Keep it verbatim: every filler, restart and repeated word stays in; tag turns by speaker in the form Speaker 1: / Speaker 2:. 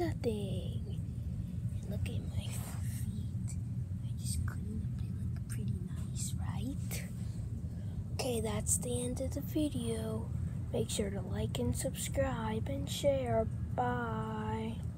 Speaker 1: nothing. And look at my feet. I just cleaned up. They look pretty nice, right? Okay, that's the end of the video. Make sure to like and subscribe and share. Bye.